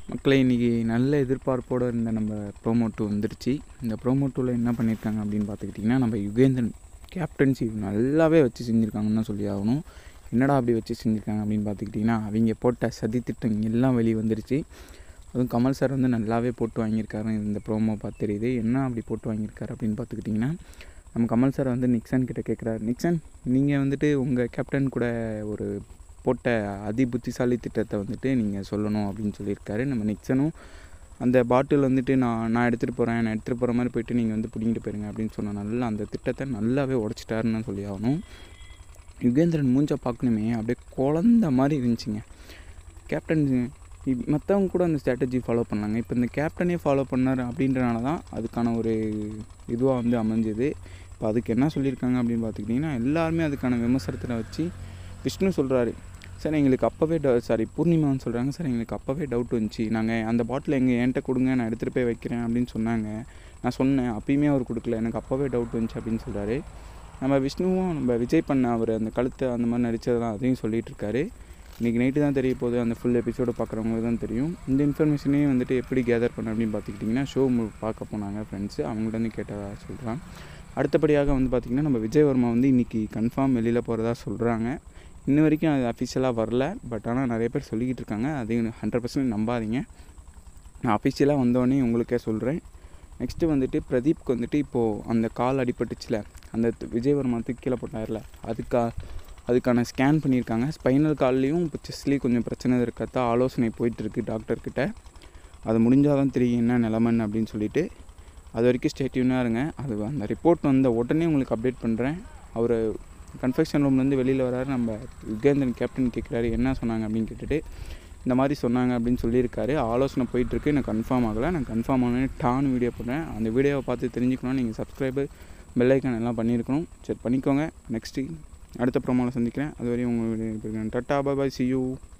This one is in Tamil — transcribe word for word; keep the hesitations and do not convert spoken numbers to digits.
மக்களை இன்றைக்கி நல்ல எதிர்பார்ப்போடு இருந்த நம்ம ப்ரோமோ டூ வந்துடுச்சு. இந்த ப்ரோமோ டூவில் என்ன பண்ணியிருக்காங்க அப்படின்னு பார்த்துக்கிட்டிங்கன்னா, நம்ம யுகேந்திரன் கேப்டன்சி நல்லாவே வச்சு செஞ்சுருக்காங்கன்னு தான் சொல்லி ஆகணும். என்னடா அப்படி வச்சு செஞ்சுருக்காங்க அப்படின்னு பார்த்துக்கிட்டிங்கன்னா, அவங்க போட்ட சதி திட்டம் எல்லாம் வெளியே வந்துடுச்சு. அதுவும் கமல் சார் வந்து நல்லாவே போட்டு வாங்கியிருக்காரு. இந்த ப்ரோமோ பார்த்து தெரியுது. என்ன அப்படி போட்டு வாங்கியிருக்காரு அப்படின்னு பார்த்துக்கிட்டிங்கன்னா, நம்ம கமல் சார் வந்து நிக்சன் கிட்டே கேட்குறாரு, நிக்சன் நீங்கள் வந்துட்டு உங்கள் கேப்டன் கூட ஒரு போட்ட அதி புத்திசாலி திட்டத்தை வந்துட்டு நீங்கள் சொல்லணும் அப்படின்னு சொல்லியிருக்காரு. நம்ம நிக்சனும் அந்த பாட்டில் வந்துட்டு நான் நான் எடுத்துகிட்டு போகிறேன் நான் எடுத்துகிட்டு போகிற மாதிரி போய்ட்டு நீங்கள் வந்து பிடிங்கிட்டு போயிருங்க அப்படின்னு சொன்ன நல்லா அந்த திட்டத்தை நல்லாவே உடச்சிட்டாருன்னு சொல்லி ஆகணும். யுகேந்திரன் மூஞ்சை பார்க்கணுமே அப்படியே குழந்த மாதிரி இருந்துச்சுங்க. கேப்டன் மற்றவங்க கூட அந்த ஸ்ட்ராட்டஜி ஃபாலோ பண்ணாங்க. இப்போ இந்த கேப்டனே ஃபாலோ பண்ணார் அப்படின்றனால தான் அதுக்கான ஒரு இதுவாக வந்து அமைஞ்சது. இப்போ அதுக்கு என்ன சொல்லியிருக்காங்க அப்படின்னு பார்த்துக்கிட்டிங்கன்னா, எல்லாருமே அதுக்கான விமர்சனத்தில் வச்சு விஷ்ணு சொல்கிறாரு, சார் எங்களுக்கு அப்போவே ட சாரி பூர்ணிமான்னு சொல்கிறாங்க, சார் எங்களுக்கு அப்போவே டவுட் வந்துச்சு. நாங்கள் அந்த பாட்டில் எங்கள் என்கிட்ட கொடுங்க நான் எடுத்துகிட்டு போய் வைக்கிறேன் அப்படின்னு சொன்னாங்க. நான் சொன்னேன், அப்பயுமே அவர் கொடுக்கல, எனக்கு அப்போவே டவுட் வந்துச்சு அப்படின்னு சொல்கிறாரு. நம்ம விஷ்ணுவும் நம்ம விஜய் பண்ண அவர் அந்த கழுத்தை அந்த மாதிரி நடித்ததெல்லாம் அதையும் சொல்லிகிட்டு இருக்காரு. இன்றைக்கி நைட்டு தான் தெரிய போகுது, அந்த ஃபுல் எபிசோடு பார்க்குறவங்களுக்கு தான் தெரியும். இந்த இன்ஃபர்மேஷனையும் வந்துட்டு எப்படி கேதர் பண்ண அப்படின்னு பார்த்துக்கிட்டிங்கன்னா, ஷோ பார்க்க போனாங்க ஃப்ரெண்ட்ஸு, அவங்கள்ட்ட வந்து கேட்டதாக சொல்கிறான். அடுத்தபடியாக வந்து பார்த்திங்கன்னா, நம்ம விஜய் வர்மா வந்து இன்றைக்கி கன்ஃபார்ம் வெளியில் போகிறதா சொல்கிறாங்க. இன்ன வரைக்கும் அது அஃபிஷியலாக வரல, பட் ஆனால் நிறைய பேர் சொல்லிக்கிட்டு இருக்காங்க. அதையும் ஹண்ட்ரட் பர்சன்ட் நம்பாதீங்க. நான் அஃபிஷியலாக வந்தோடனே உங்களுக்கே சொல்கிறேன். நெக்ஸ்ட்டு வந்துட்டு பிரதீப்க்கு வந்துட்டு இப்போது அந்த கால் அடிபட்டுச்சுல, அந்த விஜய் வர்மா தூக்கி கீழே போட்டார்ல, அதுக்கா அதுக்கான ஸ்கேன் பண்ணியிருக்காங்க. ஸ்பைனல் கால்லையும் இப்போ செஸ்லேயும் கொஞ்சம் பிரச்சனை இருக்கிறதா ஆலோசனை போயிட்டுருக்கு டாக்டர்கிட்ட. அது முடிஞ்சால் தான் தெரியும் என்ன நிலமன்னு அப்படின்னு சொல்லிட்டு. அது வரைக்கும் ஸ்டேட்யூனாக இருங்க. அது அந்த ரிப்போர்ட் வந்த உடனே உங்களுக்கு அப்டேட் பண்ணுறேன். அவர் கன்ஃபெக்ஷன் ரூம்லேருந்து வெளியில் வராரு. நம்ம யுகேந்திரன் கேப்டன் கேட்குறாரு என்ன சொன்னாங்க அப்படின்னு கேட்டுட்டு, இந்த மாதிரி சொன்னாங்க அப்படின்னு சொல்லியிருக்காரு. ஆலோசனை போயிட்டுருக்கு, எனக்கு கன்ஃபார்ம் ஆகலை. நான் கன்ஃபார்ம் ஆனோடனே டான்னு வீடியோ போடுறேன். அந்த வீடியோவை பார்த்து தெரிஞ்சுக்கணும். நீங்கள் சப்ஸ்கிரைபர் பெல் ஐக்கான் எல்லாம் பண்ணியிருக்கணும். சரி பண்ணிக்கோங்க. நெக்ஸ்ட்டு அடுத்த ப்ரோமோவில் சந்திக்கிறேன். அது வரையும் உங்கள் video tata bye bye see you.